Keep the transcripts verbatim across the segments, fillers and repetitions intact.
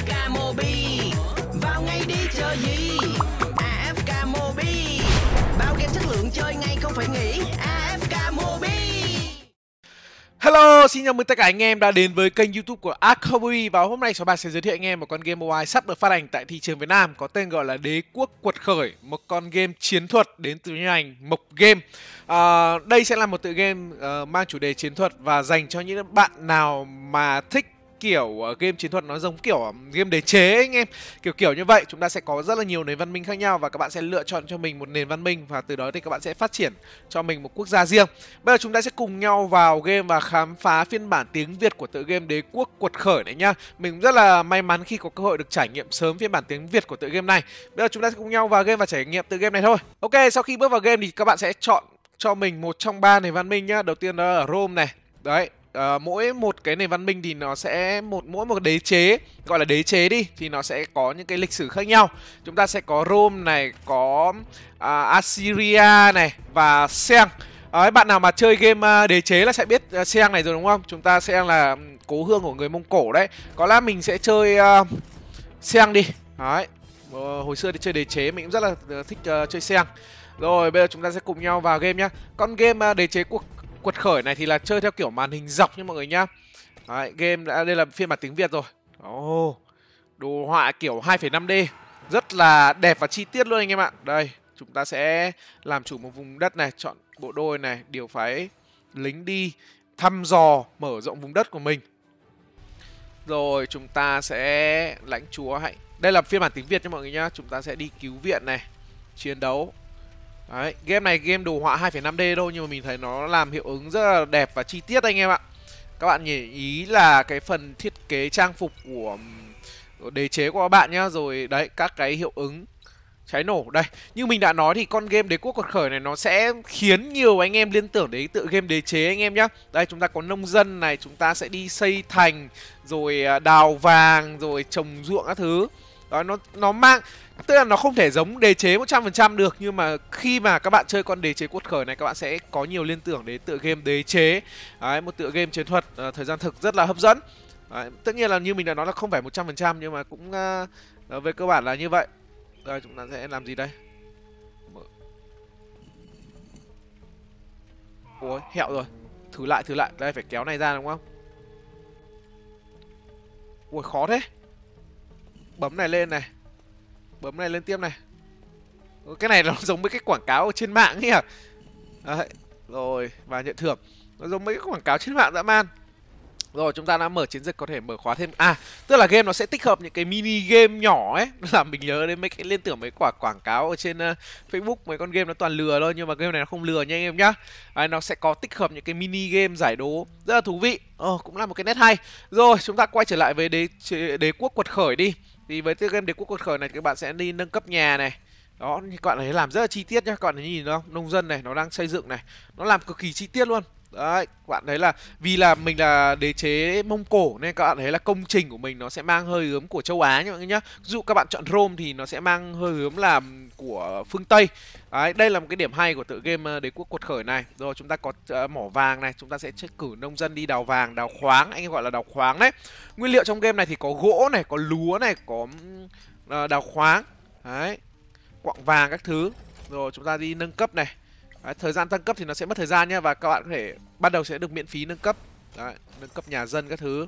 ép ca Mobi. Vào ngay đi chờ gì? a ép ca Mobi. Bao game chất lượng chơi ngay không phải nghĩ. a ép ca Mobi. Hello, xin chào mừng tất cả anh em đã đến với kênh YouTube của Arcmobi. Và hôm nay Sáu Bạc sẽ giới thiệu anh em một con game mobile sắp được phát hành tại thị trường Việt Nam có tên gọi là Đế Quốc Quật Khởi, một con game chiến thuật đến từ nhà hành Mộc Game. À, đây sẽ là một tựa game uh, mang chủ đề chiến thuật và dành cho những bạn nào mà thích kiểu uh, game chiến thuật nó giống kiểu uh, game đế chế ấy, anh em. Kiểu kiểu như vậy, chúng ta sẽ có rất là nhiều nền văn minh khác nhau và các bạn sẽ lựa chọn cho mình một nền văn minh và từ đó thì các bạn sẽ phát triển cho mình một quốc gia riêng. Bây giờ chúng ta sẽ cùng nhau vào game và khám phá phiên bản tiếng Việt của tựa game Đế Quốc Quật Khởi này nhá. Mình rất là may mắn khi có cơ hội được trải nghiệm sớm phiên bản tiếng Việt của tựa game này. Bây giờ chúng ta sẽ cùng nhau vào game và trải nghiệm tựa game này thôi. Ok, sau khi bước vào game thì các bạn sẽ chọn cho mình một trong ba nền văn minh nhá. Đầu tiên đó là Rome này. Đấy. À, mỗi một cái nền văn minh thì nó sẽ một mỗi một đế chế, gọi là đế chế đi, thì nó sẽ có những cái lịch sử khác nhau. Chúng ta sẽ có Rome này, có à, Assyria này và Seng. Đấy, bạn nào mà chơi game uh, đế chế là sẽ biết uh, Seng này rồi đúng không? Chúng ta Seng là cố hương của người Mông Cổ đấy. Có lẽ mình sẽ chơi uh, Seng đi. Đấy. Uh, hồi xưa thì chơi đế chế mình cũng rất là uh, thích uh, chơi Seng. Rồi bây giờ chúng ta sẽ cùng nhau vào game nhá. Con game uh, đế chế quốc Quật Khởi này thì là chơi theo kiểu màn hình dọc nha mọi người nhá. Đấy, game đã, đây là phiên bản tiếng Việt rồi. Oh, đồ họa kiểu hai phẩy năm D, rất là đẹp và chi tiết luôn anh em ạ. Đây, chúng ta sẽ làm chủ một vùng đất này, chọn bộ đôi này, điều phái lính đi thăm dò, mở rộng vùng đất của mình. Rồi chúng ta sẽ lãnh chúa hãy. Đây là phiên bản tiếng Việt nha mọi người nhá. Chúng ta sẽ đi cứu viện này, chiến đấu. Đấy, game này game đồ họa hai phẩy năm D đâu nhưng mà mình thấy nó làm hiệu ứng rất là đẹp và chi tiết anh em ạ. Các bạn nhìn ý là cái phần thiết kế trang phục của đế chế của các bạn nhá. Rồi đấy, các cái hiệu ứng cháy nổ. Đây, như mình đã nói thì con game Đế Quốc Quật Khởi này nó sẽ khiến nhiều anh em liên tưởng đến tựa game đế chế anh em nhá. Đây, chúng ta có nông dân này, chúng ta sẽ đi xây thành, rồi đào vàng, rồi trồng ruộng các thứ. Đó, nó nó mang, tức là nó không thể giống đế chế một trăm phần trăm được, nhưng mà khi mà các bạn chơi con đế chế Quật Khởi này các bạn sẽ có nhiều liên tưởng đến tựa game đế chế. Đấy, một tựa game chiến thuật uh, thời gian thực rất là hấp dẫn. Đấy, tất nhiên là như mình đã nói là không phải một trăm phần trăm nhưng mà cũng uh, về cơ bản là như vậy. Đây, chúng ta sẽ làm gì đây? Ôi, hẹo rồi. Thử lại, thử lại. Đây, phải kéo này ra đúng không? Ui, khó thế. Bấm này lên này. Bấm này lên tiếp này. Cái này nó giống với cái quảng cáo ở trên mạng ấy à. Đấy. Rồi, và nhận thưởng. Nó giống với cái quảng cáo trên mạng dã man. Rồi, chúng ta đã mở chiến dịch, có thể mở khóa thêm. À, tức là game nó sẽ tích hợp những cái mini game nhỏ ấy. Là mình nhớ đến mấy cái liên tưởng mấy quả quảng cáo ở trên uh, Facebook. Mấy con game nó toàn lừa thôi, nhưng mà game này nó không lừa nha anh em nhá. Đấy, nó sẽ có tích hợp những cái mini game giải đố rất là thú vị. Ờ, cũng là một cái nét hay. Rồi, chúng ta quay trở lại với đế, đế quốc Quật Khởi đi. Thì với game Đế Quốc Quật Khởi này thì các bạn sẽ đi nâng cấp nhà này. Đó, các bạn thấy làm rất là chi tiết nhá. Các bạn thấy nhìn không? Nông dân này, nó đang xây dựng này. Nó làm cực kỳ chi tiết luôn. Đấy, các bạn thấy là vì là mình là đế chế Mông Cổ nên các bạn thấy là công trình của mình nó sẽ mang hơi hướng của châu Á nhá mọi người nhá. Ví dụ các bạn chọn Rome thì nó sẽ mang hơi hướng là của phương Tây. Đấy, đây là một cái điểm hay của tựa game Đế Quốc Quật Khởi này. Rồi chúng ta có uh, mỏ vàng này, chúng ta sẽ cử nông dân đi đào vàng, đào khoáng, anh em gọi là đào khoáng đấy. Nguyên liệu trong game này thì có gỗ này, có lúa này, có uh, đào khoáng. Đấy, quặng vàng các thứ. Rồi chúng ta đi nâng cấp này. Đấy, thời gian tăng cấp thì nó sẽ mất thời gian nhá. Và các bạn có thể ban đầu sẽ được miễn phí nâng cấp. Đấy, nâng cấp nhà dân các thứ.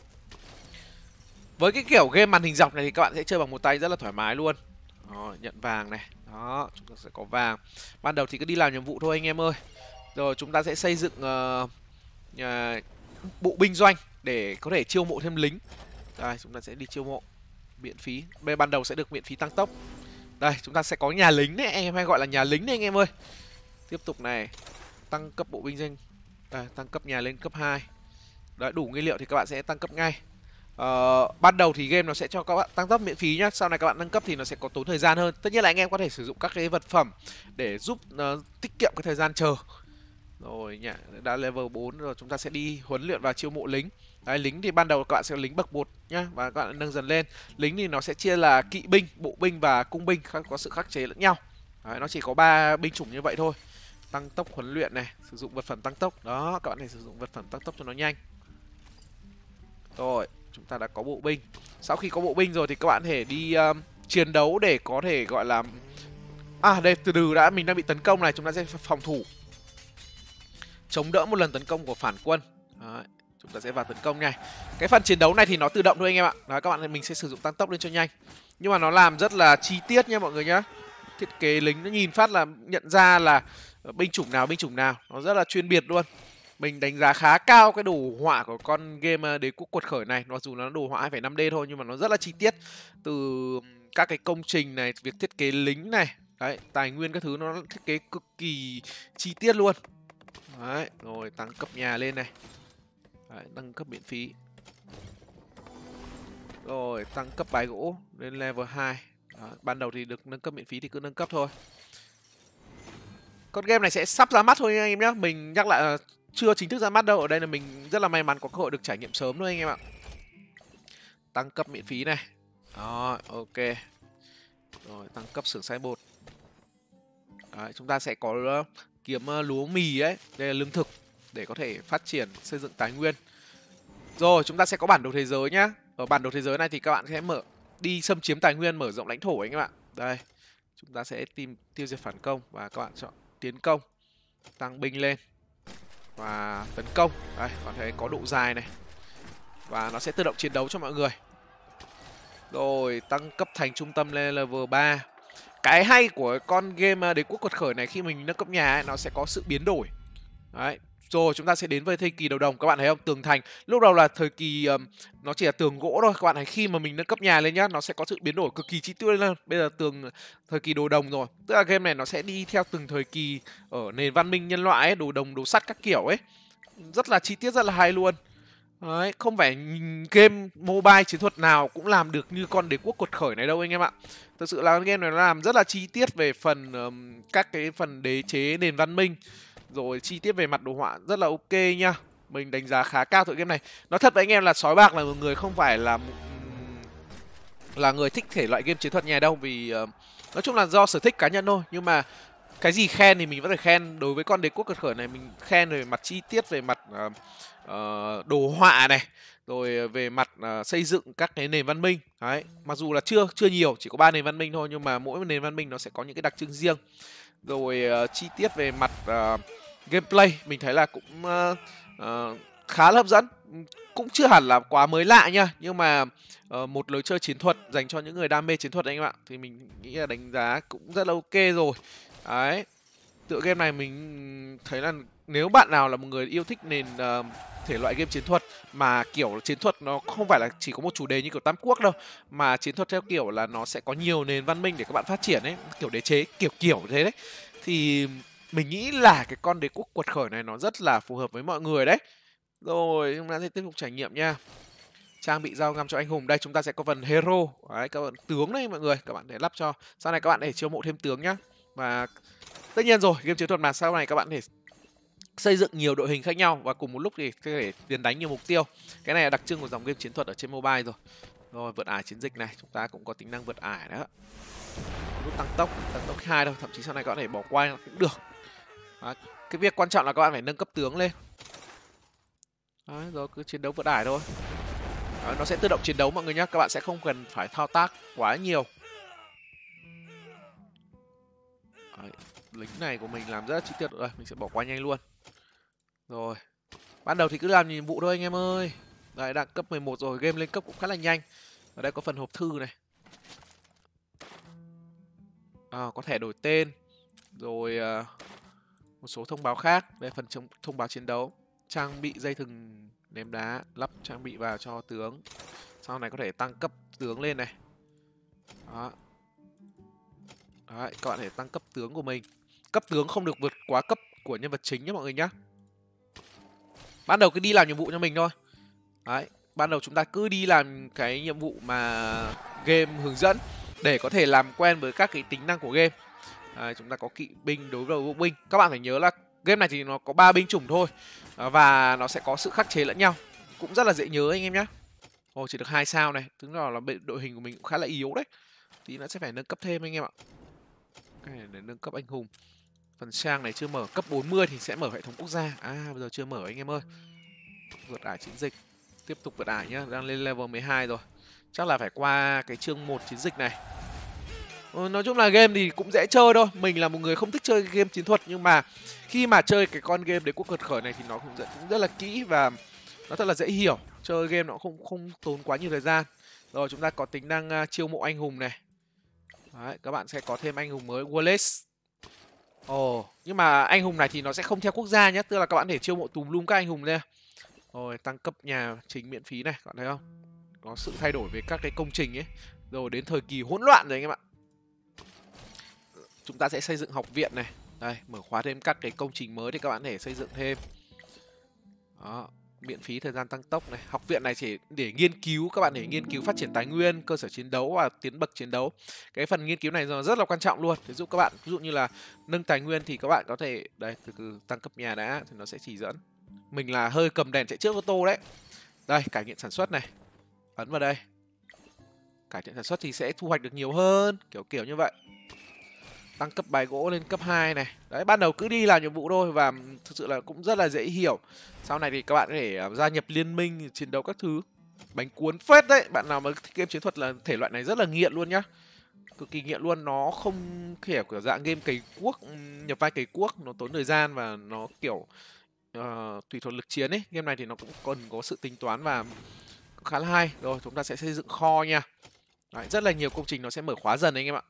Với cái kiểu game màn hình dọc này thì các bạn sẽ chơi bằng một tay rất là thoải mái luôn. Đó, nhận vàng này. Đó, chúng ta sẽ có vàng. Ban đầu thì cứ đi làm nhiệm vụ thôi anh em ơi. Rồi chúng ta sẽ xây dựng uh, uh, bộ binh doanh để có thể chiêu mộ thêm lính. Đây, chúng ta sẽ đi chiêu mộ miễn phí. Bên ban đầu sẽ được miễn phí tăng tốc. Đây, chúng ta sẽ có nhà lính đấy, anh em hay gọi là nhà lính đấy anh em ơi. Tiếp tục này, tăng cấp bộ binh doanh. Đây, tăng cấp nhà lên cấp hai. Đấy, đủ nguyên liệu thì các bạn sẽ tăng cấp ngay. Ờ, ban đầu thì game nó sẽ cho các bạn tăng tốc miễn phí nhá. Sau này các bạn nâng cấp thì nó sẽ có tốn thời gian hơn. Tất nhiên là anh em có thể sử dụng các cái vật phẩm để giúp uh, tiết kiệm cái thời gian chờ. Rồi nhỉ, đã level bốn rồi, chúng ta sẽ đi huấn luyện và chiêu mộ lính. Đấy, lính thì ban đầu các bạn sẽ có lính bậc một nhá, và các bạn nâng dần lên. Lính thì nó sẽ chia là kỵ binh, bộ binh và cung binh, có sự khắc chế lẫn nhau. Đấy, nó chỉ có ba binh chủng như vậy thôi. Tăng tốc huấn luyện này, sử dụng vật phẩm tăng tốc. Đó, các bạn này sử dụng vật phẩm tăng tốc cho nó nhanh. Rồi, chúng ta đã có bộ binh. Sau khi có bộ binh rồi thì các bạn có thể đi um, chiến đấu để có thể gọi là... À đây, từ từ đã, mình đang bị tấn công này, chúng ta sẽ phòng thủ. Chống đỡ một lần tấn công của phản quân. Đấy, chúng ta sẽ vào tấn công này. Cái phần chiến đấu này thì nó tự động thôi anh em ạ. Đấy, các bạn mình sẽ sử dụng tăng tốc lên cho nhanh. Nhưng mà nó làm rất là chi tiết nha mọi người nhá. Thiết kế lính nó nhìn phát là nhận ra là binh chủng nào binh chủng nào, nó rất là chuyên biệt luôn. Mình đánh giá khá cao cái đồ họa của con game Đế Quốc Quật Khởi này. Mặc dù nó đồ họa hai phẩy năm D thôi nhưng mà nó rất là chi tiết. Từ các cái công trình này, việc thiết kế lính này, đấy, tài nguyên các thứ nó thiết kế cực kỳ chi tiết luôn. Đấy, rồi tăng cấp nhà lên này. Đấy, nâng cấp miễn phí. Rồi, tăng cấp bài gỗ lên level hai. Đó, ban đầu thì được nâng cấp miễn phí thì cứ nâng cấp thôi. Con game này sẽ sắp ra mắt thôi anh em nhé. Mình nhắc lại là chưa chính thức ra mắt đâu. Ở đây là mình rất là may mắn có cơ hội được trải nghiệm sớm thôi anh em ạ. Tăng cấp miễn phí này. Đó, ok. Rồi, tăng cấp xưởng xay bột. Đấy, chúng ta sẽ có kiếm lúa mì ấy. Đây là lương thực để có thể phát triển, xây dựng tài nguyên. Rồi, chúng ta sẽ có bản đồ thế giới nhá. Ở bản đồ thế giới này thì các bạn sẽ mở đi xâm chiếm tài nguyên, mở rộng lãnh thổ anh em ạ. Đây, chúng ta sẽ tìm tiêu diệt phản công và các bạn chọn tiến công, tăng binh lên và tấn công. Đây, bạn thấy có độ dài này và nó sẽ tự động chiến đấu cho mọi người. Rồi, tăng cấp thành trung tâm lên level ba. Cái hay của con game Đế Quốc Quật Khởi này khi mình nâng cấp nhà ấy, nó sẽ có sự biến đổi. Đấy. Rồi chúng ta sẽ đến với thời kỳ đầu đồng. Các bạn thấy không? Tường thành lúc đầu là thời kỳ um, nó chỉ là tường gỗ thôi. Các bạn thấy khi mà mình nâng cấp nhà lên nhá, nó sẽ có sự biến đổi cực kỳ chi tiết lên. Bây giờ tường thời kỳ đồ đồng rồi. Tức là game này nó sẽ đi theo từng thời kỳ ở nền văn minh nhân loại ấy, đồ đồng, đồ sắt các kiểu ấy. Rất là chi tiết, rất là hay luôn. Đấy, không phải game mobile chiến thuật nào cũng làm được như con Đế Quốc Quật Khởi này đâu anh em ạ. Thực sự là game này nó làm rất là chi tiết về phần um, các cái phần đế chế nền văn minh. Rồi chi tiết về mặt đồ họa rất là ok nha. Mình đánh giá khá cao tựa game này. Nói thật với anh em là Sói Bạc là một người không phải là là người thích thể loại game chiến thuật nhà đâu. Vì uh, nói chung là do sở thích cá nhân thôi. Nhưng mà cái gì khen thì mình vẫn phải khen. Đối với con Đế Quốc Quật Khởi này mình khen về mặt chi tiết, về mặt uh, uh, đồ họa này, rồi về mặt uh, xây dựng các cái nền văn minh. Đấy, mặc dù là chưa chưa nhiều, chỉ có ba nền văn minh thôi, nhưng mà mỗi nền văn minh nó sẽ có những cái đặc trưng riêng. Rồi uh, chi tiết về mặt uh, gameplay mình thấy là cũng uh, uh, khá là hấp dẫn. Cũng chưa hẳn là quá mới lạ nha, nhưng mà uh, một lối chơi chiến thuật dành cho những người đam mê chiến thuật anh em ạ, thì mình nghĩ là đánh giá cũng rất là ok rồi. Đấy, tựa game này mình thấy là nếu bạn nào là một người yêu thích nền uh, thể loại game chiến thuật mà kiểu chiến thuật nó không phải là chỉ có một chủ đề như kiểu Tam Quốc đâu, mà chiến thuật theo kiểu là nó sẽ có nhiều nền văn minh để các bạn phát triển ấy, kiểu đế chế kiểu kiểu thế đấy, thì mình nghĩ là cái con Đế Quốc Quật Khởi này nó rất là phù hợp với mọi người đấy. Rồi chúng ta sẽ tiếp tục trải nghiệm nha. Trang bị dao găm cho anh hùng. Đây chúng ta sẽ có phần hero. Đấy, các bạn tướng đây mọi người, các bạn để lắp cho. Sau này các bạn để chiêu mộ thêm tướng nhá. Và tất nhiên rồi, game chiến thuật mà sau này các bạn để xây dựng nhiều đội hình khác nhau và cùng một lúc thì có thể tiến đánh nhiều mục tiêu. Cái này là đặc trưng của dòng game chiến thuật ở trên mobile rồi. Rồi vượt ải chiến dịch này, chúng ta cũng có tính năng vượt ải đó. Nút tăng tốc, tăng tốc hai đâu, thậm chí sau này các bạn có thể bỏ qua cũng được. Đấy, cái việc quan trọng là các bạn phải nâng cấp tướng lên. Đấy, rồi cứ chiến đấu vượt ải thôi. Đấy, nó sẽ tự động chiến đấu mọi người nhé, các bạn sẽ không cần phải thao tác quá nhiều. Đấy, lính này của mình làm rất là chi tiết rồi, mình sẽ bỏ qua nhanh luôn. Rồi, ban đầu thì cứ làm nhiệm vụ thôi anh em ơi. Đấy, đang cấp mười một rồi, game lên cấp cũng khá là nhanh. Ở đây có phần hộp thư này. À, có thể đổi tên. Rồi uh, một số thông báo khác. Đây phần thông, thông báo chiến đấu. Trang bị dây thừng ném đá, lắp trang bị vào cho tướng. Sau này có thể tăng cấp tướng lên này. Đó. Đấy, các bạn có thể tăng cấp tướng của mình. Cấp tướng không được vượt quá cấp của nhân vật chính nhé mọi người nhé. Ban đầu cứ đi làm nhiệm vụ cho mình thôi. Đấy, ban đầu chúng ta cứ đi làm cái nhiệm vụ mà game hướng dẫn để có thể làm quen với các cái tính năng của game. Đấy, chúng ta có kỵ binh đối đầu bộ binh. Các bạn phải nhớ là game này thì nó có ba binh chủng thôi và nó sẽ có sự khắc chế lẫn nhau, cũng rất là dễ nhớ anh em nhé. Ồ, chỉ được hai sao này, tức là, là đội hình của mình cũng khá là yếu đấy. Tí nữa sẽ phải nâng cấp thêm anh em ạ. Cái này để nâng cấp anh hùng. Phần trang này chưa mở, cấp bốn mươi thì sẽ mở hệ thống quốc gia. À bây giờ chưa mở anh em ơi. Vượt ải chiến dịch. Tiếp tục vượt ải nhá, đang lên level mười hai rồi. Chắc là phải qua cái chương một chiến dịch này. Ừ, nói chung là game thì cũng dễ chơi thôi. Mình là một người không thích chơi game chiến thuật, nhưng mà khi mà chơi cái con game Đế quốc quật khởi này thì nó cũng rất, cũng rất là kỹ và nó thật là dễ hiểu. Chơi game nó không không tốn quá nhiều thời gian. Rồi chúng ta có tính năng uh, chiêu mộ anh hùng này. Đấy, các bạn sẽ có thêm anh hùng mới Wallace. Ồ, oh, nhưng mà anh hùng này thì nó sẽ không theo quốc gia nhé, tức là các bạn thể chiêu mộ tùm lum các anh hùng lên. Rồi tăng cấp nhà chính miễn phí này, các bạn thấy không? Có sự thay đổi về các cái công trình ấy. Rồi đến thời kỳ hỗn loạn rồi anh em ạ. Chúng ta sẽ xây dựng học viện này. Đây, mở khóa thêm các cái công trình mới thì các bạn thể xây dựng thêm. Đó, miễn phí thời gian tăng tốc này. Học viện này chỉ để nghiên cứu, các bạn để nghiên cứu phát triển tài nguyên, cơ sở chiến đấu và tiến bậc chiến đấu. Cái phần nghiên cứu này rất là quan trọng luôn, để giúp các bạn ví dụ như là nâng tài nguyên thì các bạn có thể đây từ từ tăng cấp nhà đã thì nó sẽ chỉ dẫn. Mình là hơi cầm đèn chạy trước ô tô đấy. Đây, cải thiện sản xuất này. Ấn vào đây. Cải thiện sản xuất thì sẽ thu hoạch được nhiều hơn, kiểu kiểu như vậy. Tăng cấp bài gỗ lên cấp hai này. Đấy, ban đầu cứ đi làm nhiệm vụ thôi và thực sự là cũng rất là dễ hiểu. Sau này thì các bạn có thể gia nhập liên minh, chiến đấu các thứ. Bánh cuốn phết đấy. Bạn nào mà thích game chiến thuật là thể loại này rất là nghiện luôn nhá. Cực kỳ nghiện luôn. Nó không kiểu kiểu dạng game cày cuốc, nhập vai cày cuốc. Nó tốn thời gian và nó kiểu uh, tùy thuộc lực chiến ấy. Game này thì nó cũng còn có sự tính toán và khá là hay. Rồi chúng ta sẽ xây dựng kho nha. Đấy, rất là nhiều công trình nó sẽ mở khóa dần đấy anh em ạ.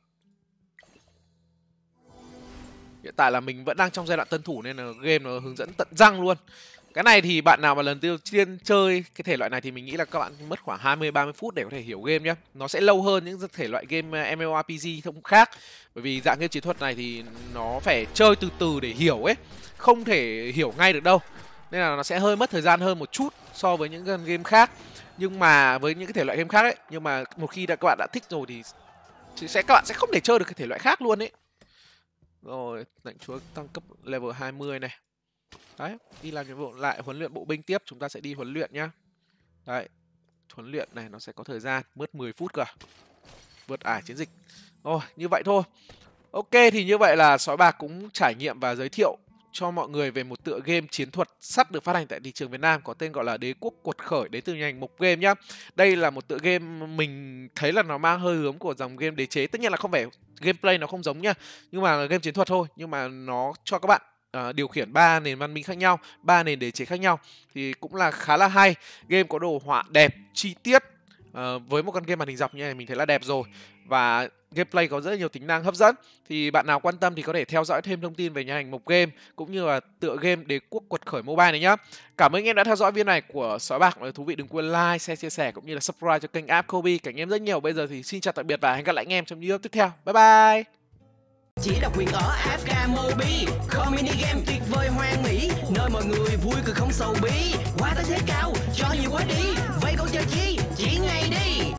Hiện tại là mình vẫn đang trong giai đoạn tân thủ nên là game nó hướng dẫn tận răng luôn. Cái này thì bạn nào mà lần đầu tiên chơi cái thể loại này thì mình nghĩ là các bạn mất khoảng hai mươi ba mươi phút để có thể hiểu game nhé. Nó sẽ lâu hơn những thể loại game em em o rờ pê giê thông khác. Bởi vì dạng game chiến thuật này thì nó phải chơi từ từ để hiểu ấy. Không thể hiểu ngay được đâu. Nên là nó sẽ hơi mất thời gian hơn một chút so với những game khác. Nhưng mà với những cái thể loại game khác ấy, nhưng mà một khi đã, các bạn đã thích rồi thì sẽ các bạn sẽ không thể chơi được cái thể loại khác luôn ấy. Rồi, lãnh chúa tăng cấp level hai mươi này. Đấy, đi làm nhiệm vụ lại huấn luyện bộ binh tiếp, chúng ta sẽ đi huấn luyện nhá. Đấy, huấn luyện này nó sẽ có thời gian, mất mười phút cả. Vượt ải chiến dịch. Rồi, như vậy thôi. Ok, thì như vậy là Sói Bạc cũng trải nghiệm và giới thiệu cho mọi người về một tựa game chiến thuật sắp được phát hành tại thị trường Việt Nam có tên gọi là Đế quốc quật khởi đến từ nhà hành Mộc Game nhá. Đây là một tựa game mình thấy là nó mang hơi hướng của dòng game đế chế, tất nhiên là không phải gameplay nó không giống nhá, nhưng mà là game chiến thuật thôi, nhưng mà nó cho các bạn uh, điều khiển ba nền văn minh khác nhau, ba nền đế chế khác nhau thì cũng là khá là hay. Game có đồ họa đẹp, chi tiết. Uh, với một con game màn hình dọc như này mình thấy là đẹp rồi. Và gameplay có rất là nhiều tính năng hấp dẫn. Thì bạn nào quan tâm thì có thể theo dõi thêm thông tin về nhà hành Mộc Game cũng như là tựa game Đế quốc quật khởi mobile này nhá. Cảm ơn anh em đã theo dõi video này của Sói Bạc. Nếu thú vị đừng quên like, share, chia sẻ cũng như là subscribe cho kênh Apcobi. Cảnh em rất nhiều. Bây giờ thì xin chào tạm biệt và hẹn gặp lại anh em trong video tiếp theo. Bye bye. Chỉ độc quyền ở a ép ca Mobi, kho mini game tuyệt vời hoang mỹ, nơi mọi người vui cười không sầu bí, quá tới thế cao cho nhiều quá đi.